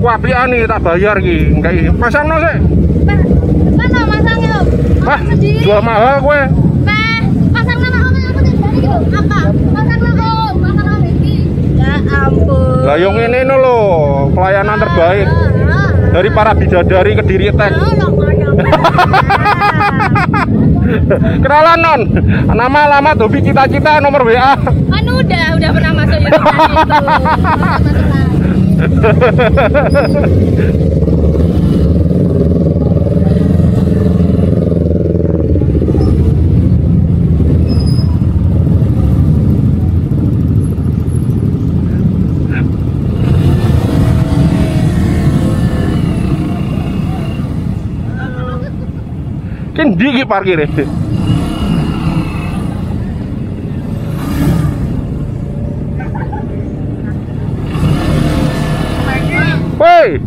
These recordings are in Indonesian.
Aku apian nih tak bayar ki. Enggak pasang no sih. Mana masangnya om? Wah, jual mahal gue. Pasang nama om yang aku tadi gitu. Apa? Pasang nama om, pasang nama ini. Ya ampun. Lah yang ini no lo, pelayanan terbaik dari para bidadari Kediri Attack. Kenalan non, nama alamat hobi cita-cita nomor WA. Anu udah pernah masuk YouTube Kan digi parkir. Woi.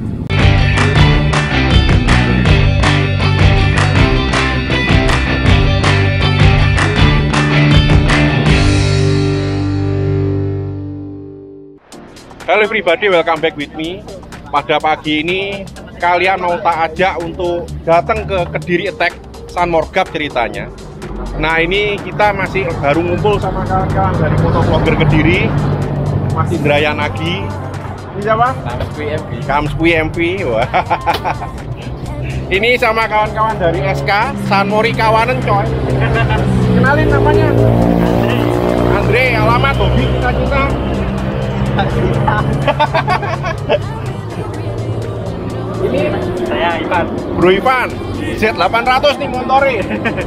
Halo everybody, welcome back with me. Pada pagi ini kalian mau tak ajak untuk datang ke Kediri Attack San Morgap ceritanya. Nah ini kita masih baru ngumpul sama kawan-kawan dari motovlogger Kediri, Mas Indrayan Nagi. Ini siapa? Kamskui MV. Wah. Ini sama kawan-kawan dari SK Sanmori Kawanen coy. Kenalin namanya. Andre, alamat hobi cita-cita. Ini saya Ivan. Bro Ivan. Z800 nih motori.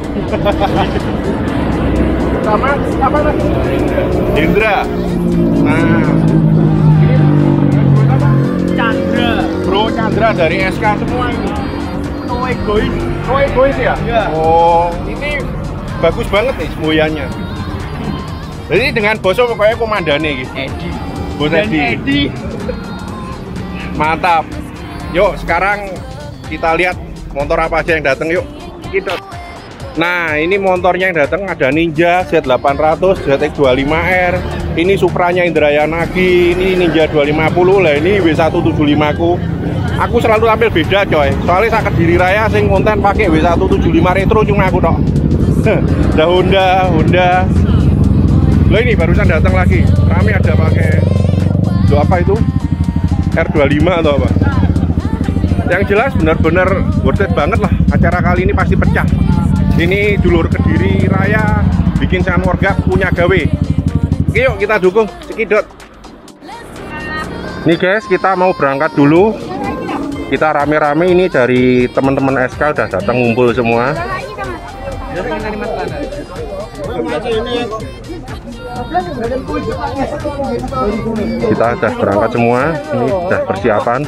Sama apa lagi? Indra. Nah, Chandra. Bro Chandra dari SK semua ini. No egois ya? Iya. Oh, ini bagus banget nih semuanya. Jadi dengan bosnya pokoknya komandannya gitu. Edi. Bos Edi. Mantap. Yuk sekarang kita lihat motor apa aja yang datang yuk. Gitu. Nah ini motornya yang datang ada Ninja Z800, ZX25R. Ini Supranya Indrayan Nagi, ini Ninja 250 lah, ini W175 ku. Aku selalu tampil beda coy. Soalnya saya Kediri Raya sing konten pakai W175 Retro cuma aku tok. Ada Honda. Loh ini barusan datang lagi. Kami ada pakai apa itu? R25 atau apa? Yang jelas benar-benar worth it banget lah. Acara kali ini pasti pecah. Ini dulur Kediri Raya bikin San Morgap punya gawe. Oke yuk kita dukung Sekidot. Nih guys, kita mau berangkat dulu. Kita rame-rame ini dari teman-teman SK udah datang ngumpul semua. Kita udah berangkat semua. Ini udah persiapan.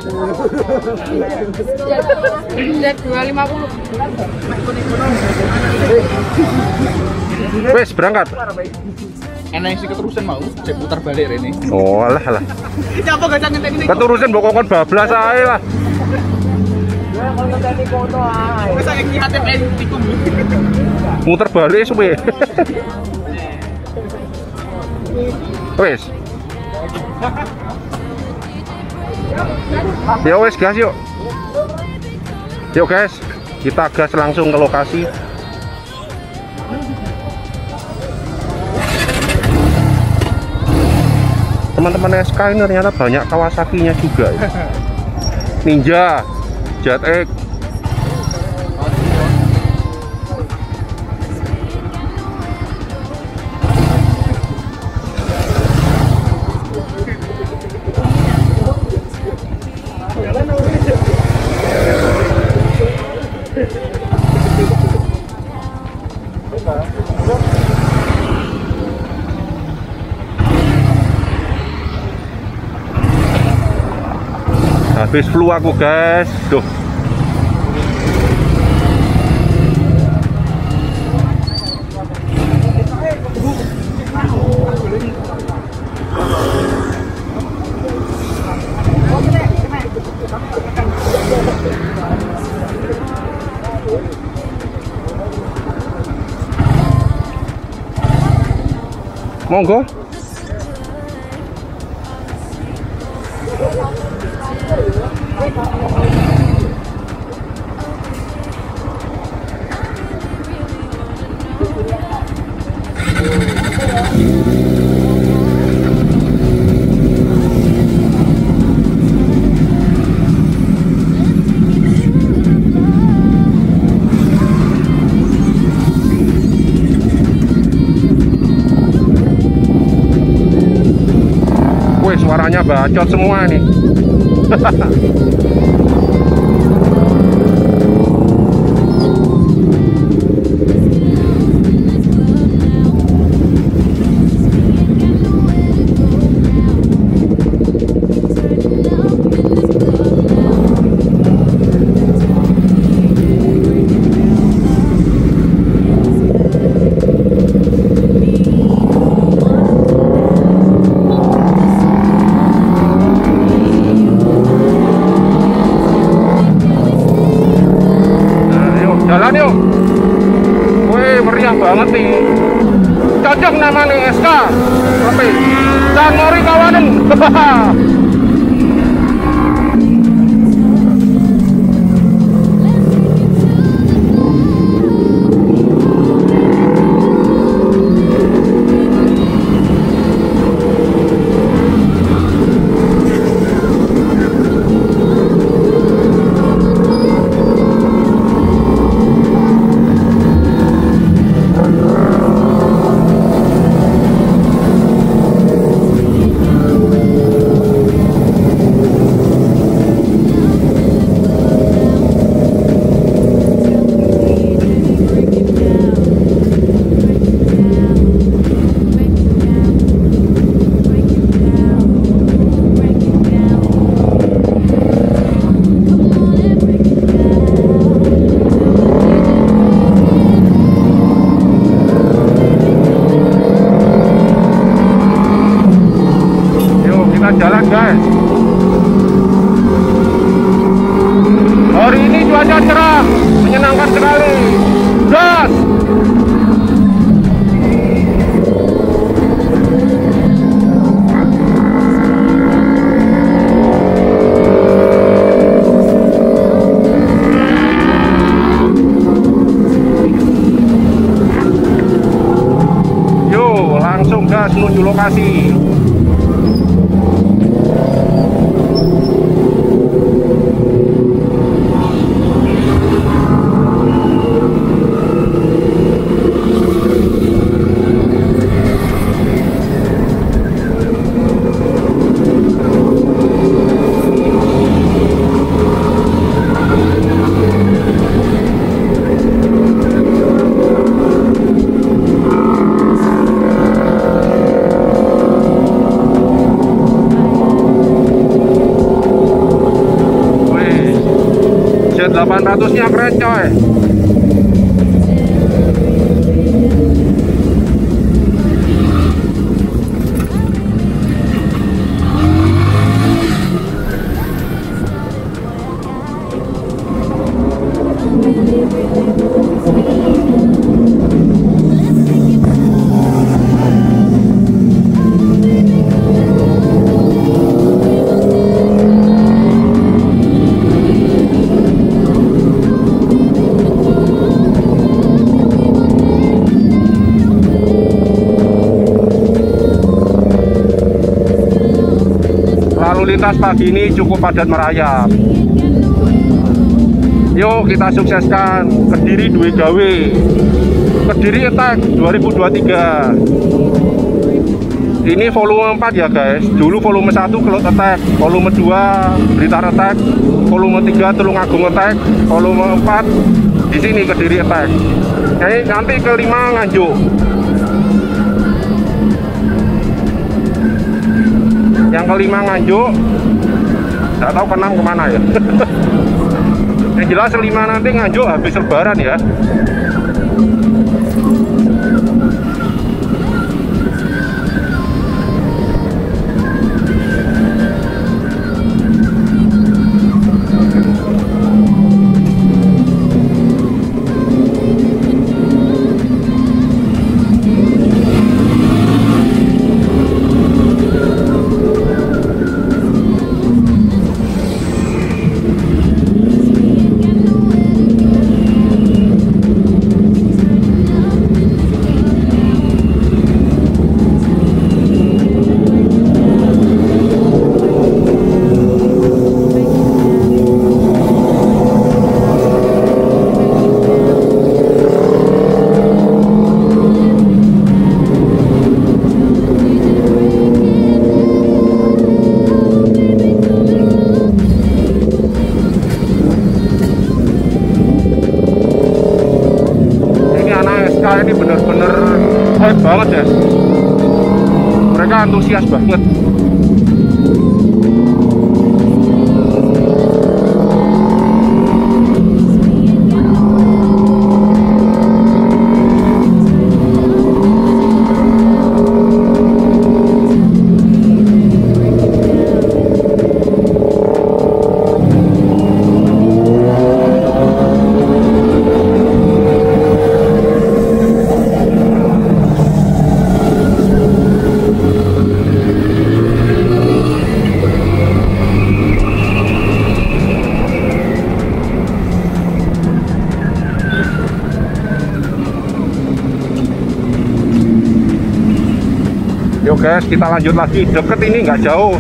Wes berangkat. Enak sih keterusan mau, saya putar balik ini. Oh alah. Keterusan bokokon bablas ae lah. Muter balik suwe. Wes. Ya wes guys yuk. Yuk guys, kita gas langsung ke lokasi. Teman-teman SK ini ternyata banyak Kawasaki-nya juga ya. Ninja, ZX. Habis flu aku guys, tuh. Monggo. Wih, suaranya bacot semua nih. Jalan yuk. Wih, meriah banget nih. Cocok namanya SK. Tapi dan mori kawanan. Jalan guys. Hari ini cuaca cerah, menyenangkan sekali. Gas. Yuk, langsung gas menuju lokasi. Jet 800-nya keren coy. Lalu lintas pagi ini cukup padat merayap. Yuk kita sukseskan Kediri duwe gawe. Kediri Attack 2023. Ini volume 4 ya guys. Dulu volume 1 Kelut Attack, volume 2 Blitar Attack, volume 3 Tulungagung Attack, volume 4 di sini Kediri Attack. Nanti kelima Nganjuk. Yang kelima Nganjuk, nggak tahu keenam kemana ya. Yang jelas kelima nanti Nganjuk habis lebaran ya. hype banget ya. Mereka antusias banget. Yuk guys, kita lanjut lagi. Deket ini nggak jauh.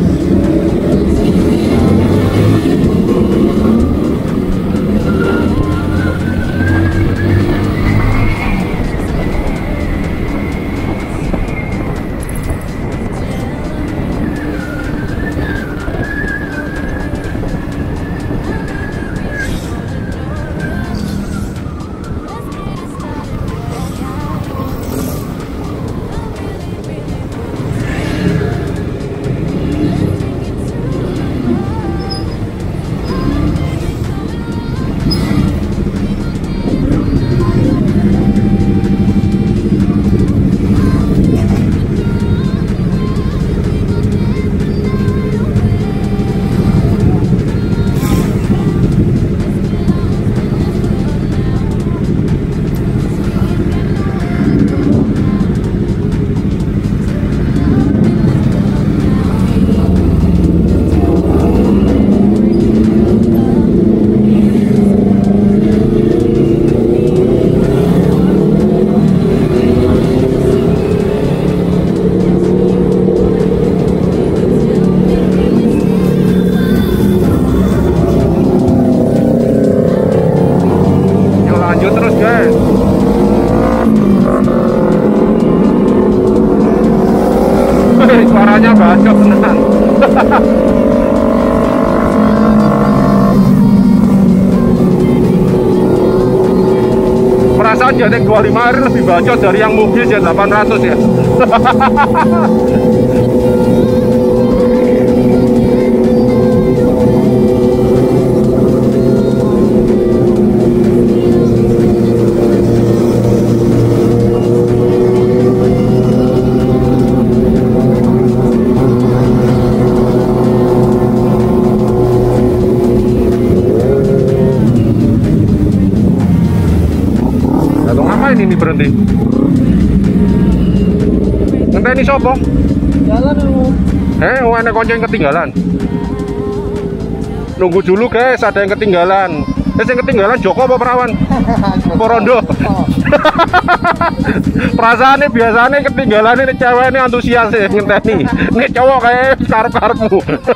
Suaranya bacot beneran. Perasaan Jetek 25R lebih bacot dari yang mobil Z800 ya. Ini berhenti. Ngenteni sopo? Jalan lu. Ada konco yang ketinggalan. Nunggu dulu guys, ada yang ketinggalan. Yang ketinggalan Joko apa Perawan? Porondo. Perasaannya biasanya ketinggalan ini cewek ini antusias ya ngenteni. Ini cowok kayak karep-karepmu.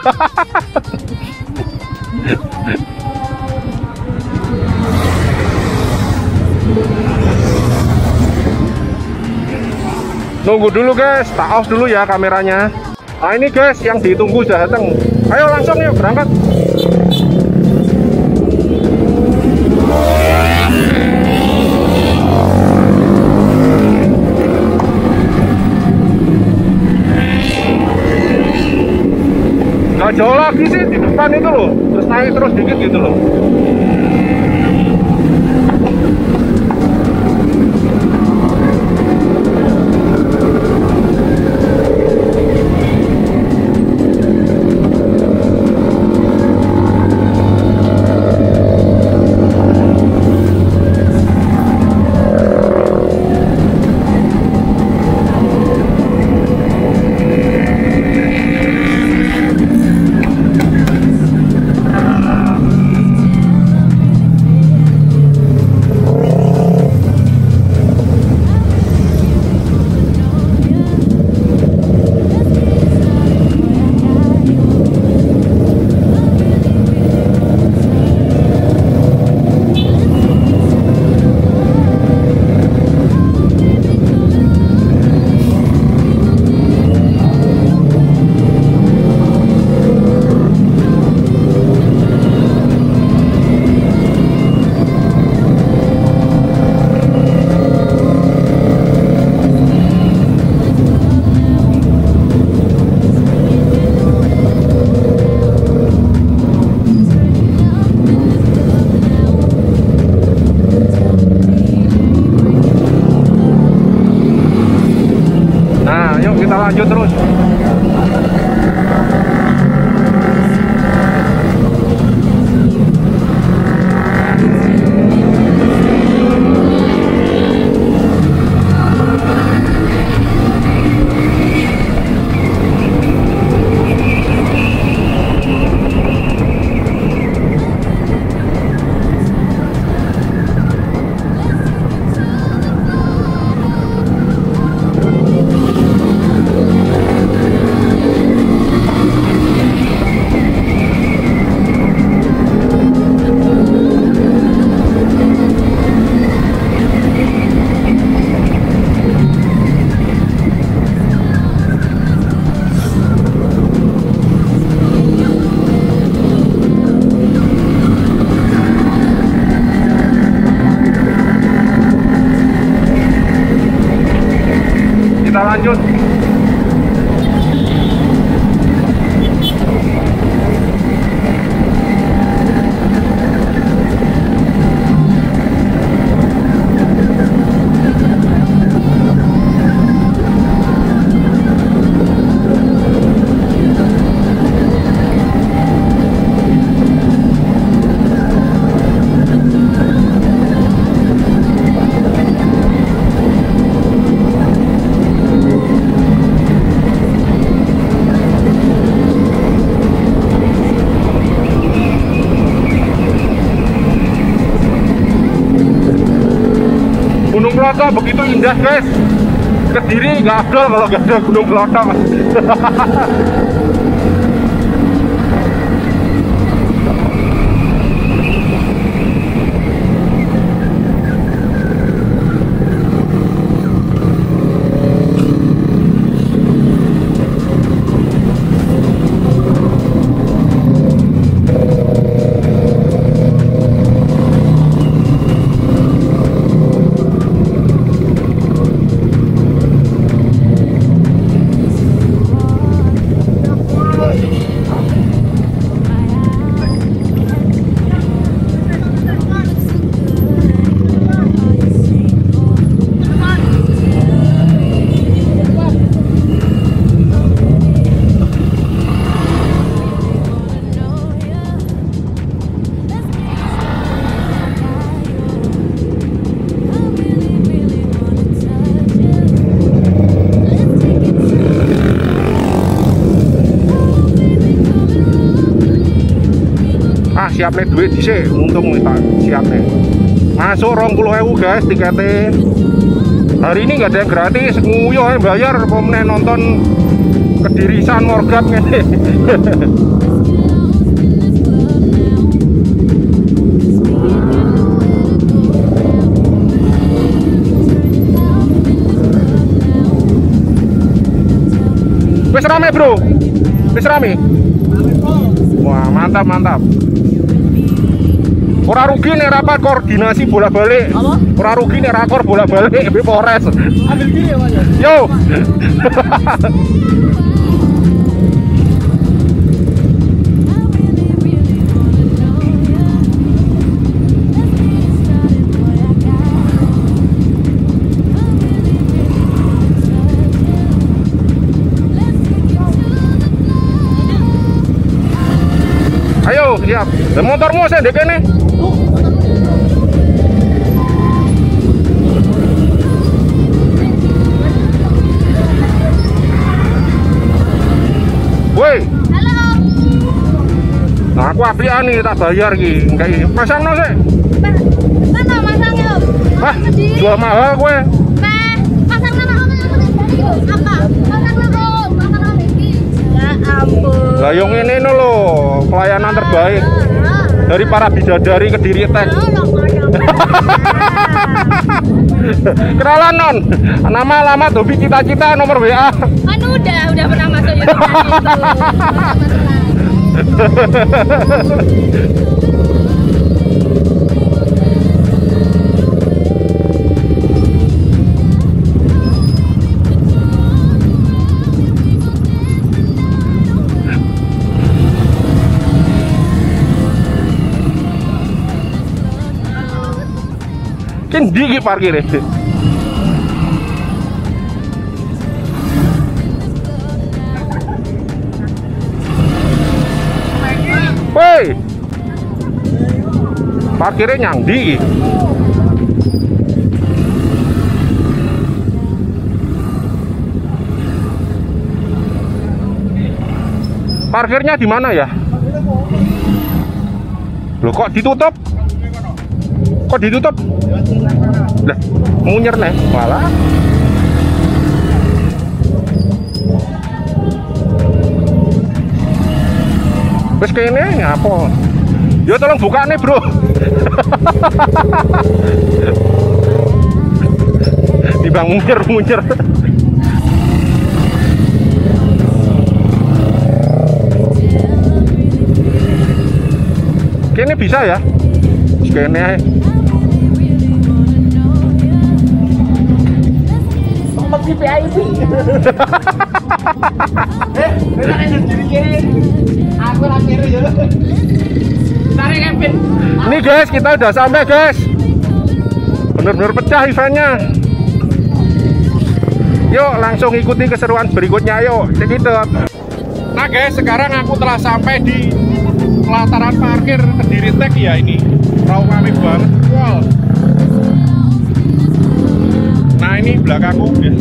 Nunggu dulu guys, tak off dulu ya kameranya. Nah ini guys, yang ditunggu sudah datang. Ayo langsung yuk berangkat. Gak jauh lagi sih, di depan itu loh. Terus naik terus dikit gitu loh. kita lanjut terus. Kita lanjut. Gunung Kloto begitu indah guys. Kediri nggak ada kalau nggak ada Gunung Kloto. Siap nih duit sih, untung minta siap nih. Masuk 20.000 guys tiketnya. Hari ini nggak ada yang gratis, nguyuh yang bayar pemenang nonton Kedirisan Morgat nih. Wes rame bro, wes rame. Wah mantap mantap. Ora rugi nek rapat koordinasi bolak-balik. Apa? Ora rugi nek rakor bolak-balik mbek Polres. Ambil kiri ya, Mas. Yo. Ayo, siap. Dan motormu saya ndek kene. Woi. Halo. Nah, aku apian nih tak bayar ki. Kayak pasangno sik. Mana masangnya, Om? Hah, jual mahal kowe. Nah, pasangnya Om, aku dari gitu. Apa? Pasangnya Om, pasangnya iki. Ya ampun. Lah yo ngene no lho, pelayanan terbaik dari para bidadari Kediri Tech. Kenalan non, nama, alamat, hobi, cita-cita, nomor WA. Anu udah pernah masuk YouTube Kendi iki parkire. Parkirnya nyangdi. Parkirnya di mana ya? Loh kok ditutup? Kok ditutup? Lah, munyer nih, malah. Terus kene apa? Ya tolong buka nih, Bro. Dibang munyer. Kene bisa ya? Kene Tempat si VIP. Aku akhirnya ya. Tarik Kevin. Nih guys, kita udah sampai guys. Bener-bener pecah eventnya. Yuk langsung ikuti keseruan berikutnya, yuk cekidot. Nah guys, sekarang aku telah sampai di pelataran parkir Kediri Tech ya ini. Ramai banget. Wow. Nah ini belakangku guys.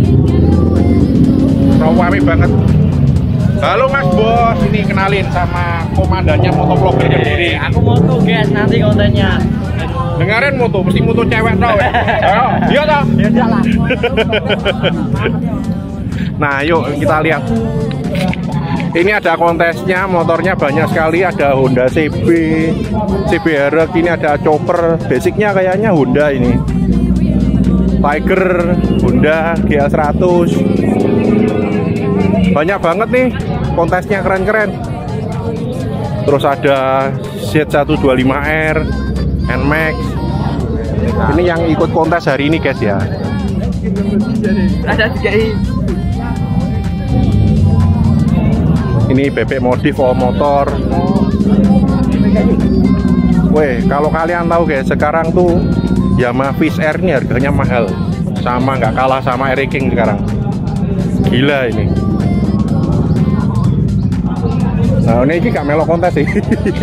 Ramai banget. Halo Mas Bos, ini kenalin sama komandannya motovlogger Kediri. Aku moto guys, nanti kontennya. Dengarin moto, mesti moto cewek tau ya. Ayo, iya tau. Ya udah lah. Nah yuk kita lihat. Ini ada kontesnya, motornya banyak sekali. Ada Honda CB, CB Herc, ini ada Chopper. Basicnya kayaknya Honda ini. Tiger, Honda GL100. Banyak banget nih kontesnya, keren-keren. Terus ada Z125R, NMAX. Ini yang ikut kontes hari ini guys ya. Ada 3i. Ini bebek modif all motor. Weh, kalau kalian tahu guys, sekarang tuh Yamaha Fish Air ini harganya mahal. Sama nggak kalah sama Air King sekarang. Gila ini. Nah ini gak melok kontes sih.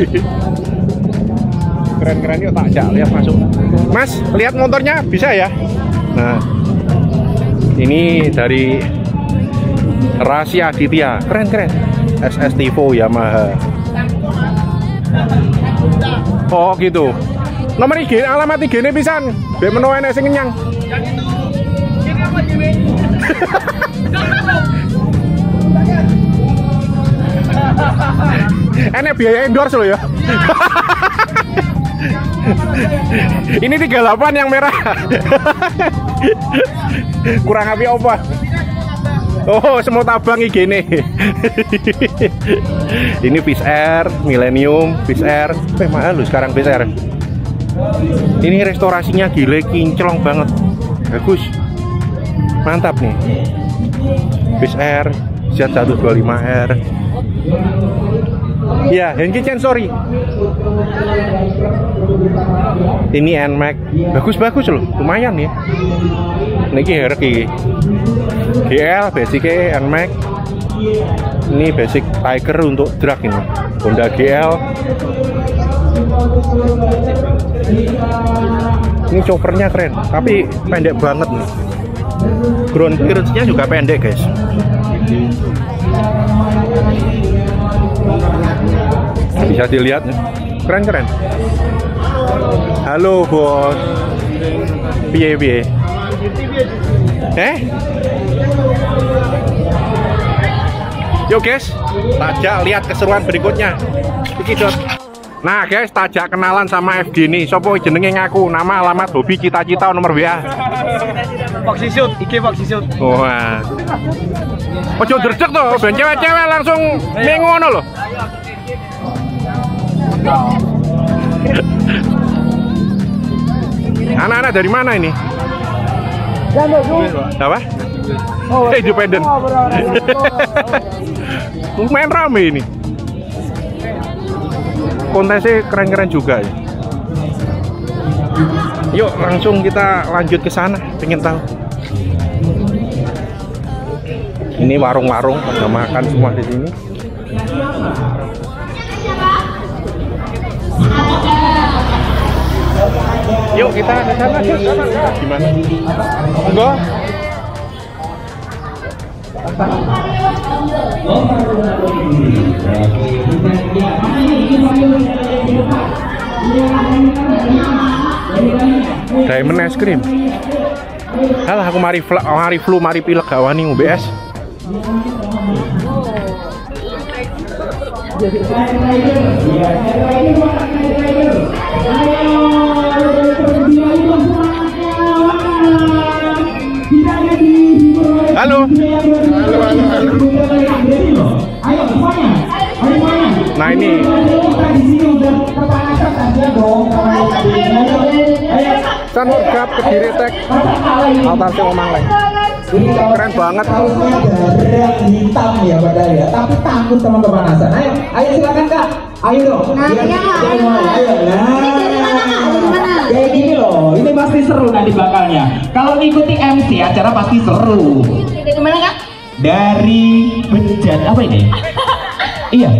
Keren-keren yuk, tak jak lihat masuk. Mas, lihat motornya bisa ya? Nah, ini dari Rahasia Aditya, keren-keren. SS Tivo Yamaha. Oh gitu. Nomor IG, alamat IG ini pisan. Biar menu enak sing kenyang. Yang itu. Ini apa gini? Enak biaya endorse loh ya. Ini 38 yang merah. Kurang api apa? Oh, semut abang IG nih. Ini Fish Air, Millennium, Fish Air. Mahal loh sekarang Fish Air. Ini restorasinya gile, kinclong banget. Bagus. Mantap nih. Fish Air, Z125R. Ya, Henki Sorry. Ini NMAX. Bagus-bagus loh, lumayan ya. Niki Herc iki. GL basicnya NMAX. Ini basic Tiger untuk drag ini. Honda GL. Ini choppernya keren, tapi pendek banget nih. Ground clearance-nya juga pendek guys. Bisa dilihat nih, keren-keren. Halo bos. Piye. Yuk guys, tajak lihat keseruan berikutnya. Dikidot. Nah guys, tajak kenalan sama FD nih. Sopo jenenge ngaku, nama, alamat, hobi, cita-cita, nomor WA. Foxyshoot, IG Foxyshoot. Wah. Ojo dredeg to, ben cewek-cewek langsung ning ngono lho. Anak-anak dari mana ini? Apa? Independen. Lumayan rame ini. Kontesnya keren-keren juga ya. Yuk langsung kita lanjut ke sana, pengen tahu. Ini warung-warung pada makan semua di sini. Yuk kita ke sana. Gimana? Enggak? Diamond es krim. Halah aku mari flu mari pilek gak wani UBS. Halo. Nah ini Sanur Gap Kediri Tek Altar Sing Omang Leng. Keren banget. Hitam ya padahal ya, tapi takut sama kepanasan. Ayo silakan Kak. Ayo dong. Ayo. Kayak gini loh, ini pasti seru nanti bakalnya. Kalau ngikuti MC acara pasti seru. Dari mana Kak? Dari Bejat apa ini? Iya.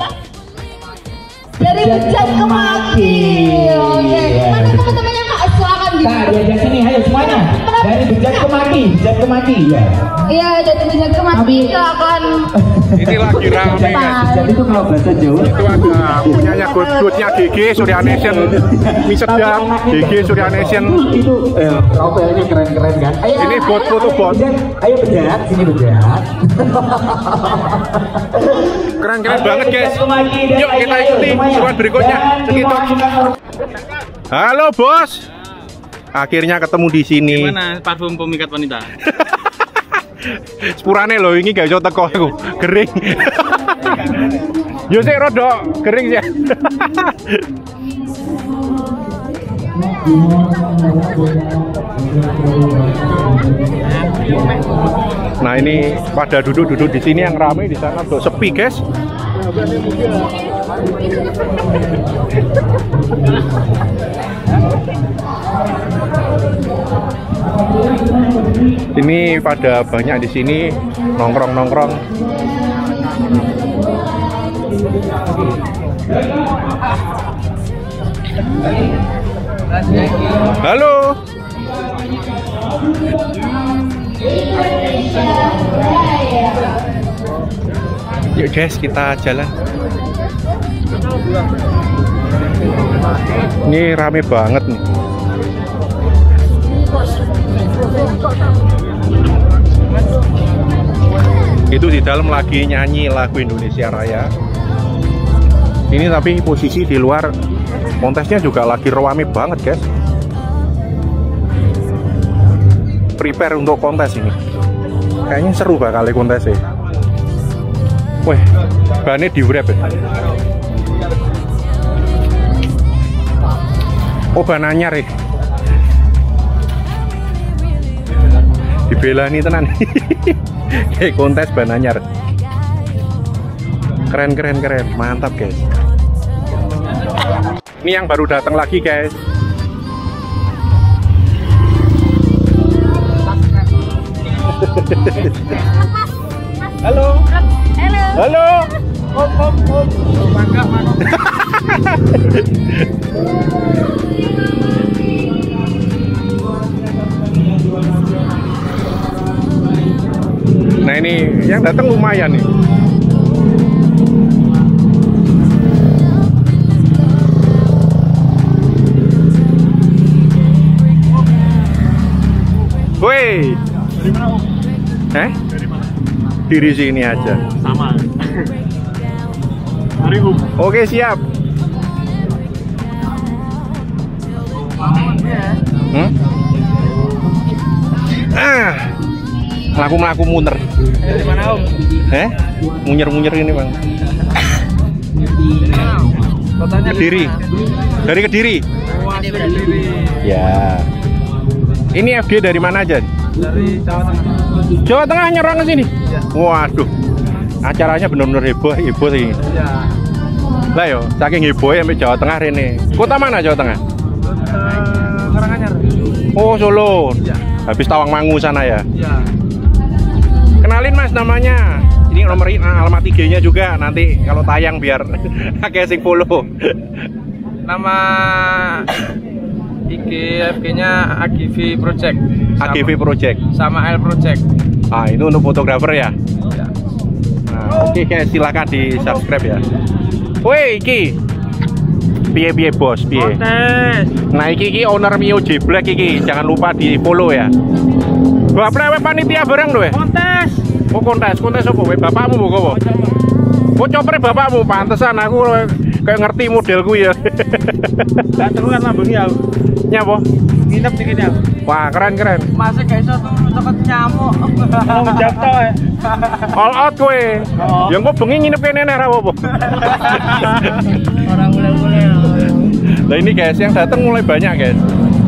Dari Bejat ke Maki. Oke. Mana teman-temannya Kak? Silakan gitu. Kak, diajak sini, ayo semuanya. Dari Bejat ke Maki, ya. Iya, dari Bejat ke Maki silakan. Ini lagi rame. Bejat itu kalau bahasa Jawa itu ada punyanya good-goodnya GG Surya Nation, Misedam GG Surya Nation. Itu profilnya keren-keren kan. Ayo, Ini bot foto bot. Ayo Bejat, sini Bejat. Keren-keren banget guys. Yuk kita ikuti seruan berikutnya. Cekitok. Halo bos. Akhirnya ketemu di sini. Gimana parfum pemikat wanita? Sepurane loh ini gak iso teko aku. Kering. Yo sik rodok kering sih. Nah ini pada duduk-duduk di sini, yang ramai di sana udah sepi guys. Ini pada banyak di sini nongkrong-nongkrong. Halo. Yuk guys, kita jalan. Ini rame banget nih. Itu di dalam lagi nyanyi lagu Indonesia Raya. Ini tapi posisi di luar kontesnya juga lagi rame banget guys. Prepare untuk kontes ini. Kayaknya seru bakal kontesnya. Wih, bannya di wrap ya. Oh, ban anyar ya. Dibela nih tenan. Kayak kontes ban anyar. Keren, mantap guys. Ini yang baru datang lagi guys. Halo. Halo. Om. Mangga. Nah ini yang datang lumayan nih. Woi. Dari mana Om? Dari mana? Diri sini aja. Sama. Dari Om. Oke siap. Melaku muter. Dari mana Om? Munyer ini bang. Kotanya Kediri. Dari Kediri. Kediri. Ya. Ini FG dari mana aja? Dari Jawa Tengah. Jawa Tengah nyerang ke sini. Ya. Waduh. Acaranya benar-benar heboh sih. Ya. Lah yo, saking hebohnya sampai Jawa Tengah ini. Kota mana Jawa Tengah? Karanganyar. Oh, Solo. Ya. Habis Tawangmangu sana ya. Ya. Kenalin Mas namanya. Ini nomor alamat IG-nya juga nanti kalau tayang biar akeh sing follow. Nama IG FG-nya AGV Project. AGV Project. Sama L Project. Ah, ini untuk fotografer ya. Ya. Nah, oke guys, silakan di subscribe ya. Woi, iki. Piye bos, piye? Nah, iki owner Mio J Black iki, jangan lupa di follow ya. Bapak plewe panitia bareng lho. Kontes. Oh, kontes apa? Bapakmu mbok apa? Oh, coper bapakmu, pantesan aku kayak ngerti modelku ya. Gak terus kan lambung ya. Nyapa? Nginep di kene aku. Wah, keren. Masih gak iso tuh cepet nyamuk. Mau jatuh ya. All out kowe. Oh. Ya engko bengi nginep kene nek ra apa. Orang mulai-mulai. Nah, ini guys, yang datang mulai banyak guys.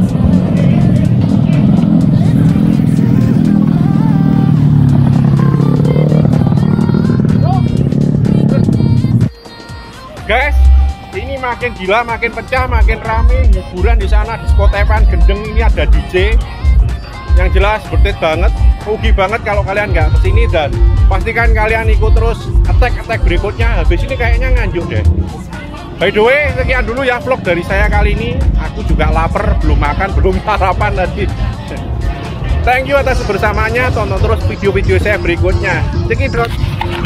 Guys, ini makin gila, makin pecah, makin rame. Hiburan di sana, diskotekan gendeng, ini ada DJ. Yang jelas bertit banget, rugi banget kalau kalian nggak kesini, dan pastikan kalian ikut terus attack berikutnya. Habis ini kayaknya nganjuk deh. By the way, sekian dulu ya vlog dari saya kali ini. Aku juga lapar, belum makan, belum sarapan tadi. Thank you atas kebersamaannya, tonton terus video-video saya berikutnya. Cekidot.